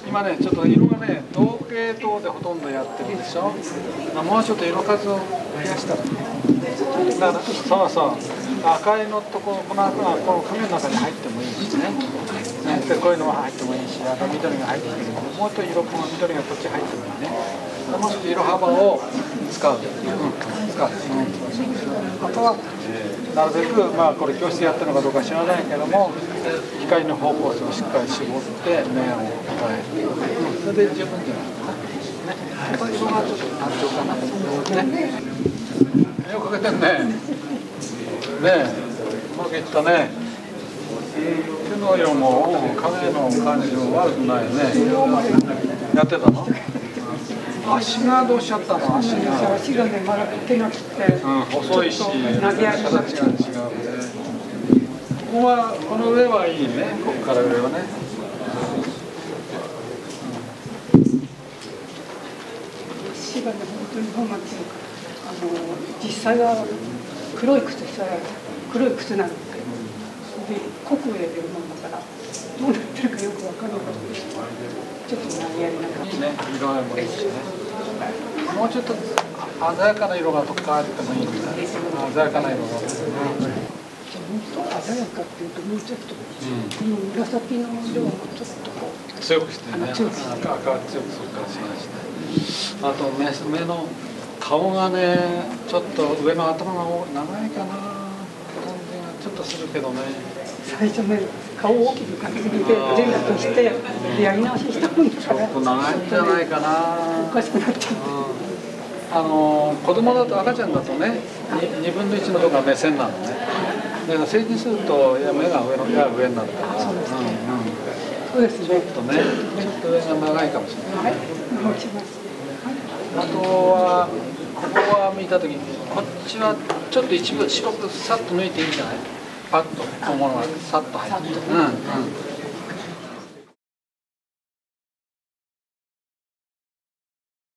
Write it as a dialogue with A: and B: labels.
A: 今ね、ちょっと色がね、同系統でほとんどやってるでしょ。もうちょっと色数を増やしたらね。だから、そうそう、赤いのとこの紙の中に入ってもいいしね。で、こういうのが入ってもいいし、緑が入ってきても、もうちょっと色、この緑がこっち入ってもいいね。もうちょっと色幅を使う。あとは、なるべく、まあ、これ教室でやってるのかどうか知らないけども、光の方向性をしっかり絞って面を変える。それで十分じゃないかな。ね、色がちょっと単調かな。ね。よく描けてんね。ねえ、うまくいったね。手の色も影の感じも悪くないね。やってたの？足がどうしちゃったの？足
B: がね、まだ手が切って、
A: 細いし、形が違うね。この上はいいね。ここから上はね。
B: 足がね、本当に本っていうか、実際は黒い靴なんですけど、で濃く入れてるもんだから、どうなってるかよくわからなかったです。ちょっとやりながら。いいね、
A: 色合いもいいしね。もうちょっと鮮やかな色がとかあってもいいみたいな。鮮やかな色が。
B: もっと鮮やかっていうともうちょっと、この紫の色をちょっとこう
A: 強くしてね。赤は強くするかもしれないしね。あと目の顔がね、ちょっと上の頭が長いかな感じがちょっとするけどね。
B: 最初ね、顔を大きく描きすぎて全部としてやり直ししたもんだから。
A: ちょっと長いんじゃないかな。
B: おかしくなっちゃって。
A: 子供だと赤ちゃんだとね、2分の1のとこが目線なのね。だから成人すると目が上になるから。
B: そうですね。
A: ちょっとね、ちょっと上が長いかもしれない。
B: 持ちます。
A: あとはここは見たときにこっちはちょっと一部白くさっと抜いていいんじゃない？パッと小物がさっと入って。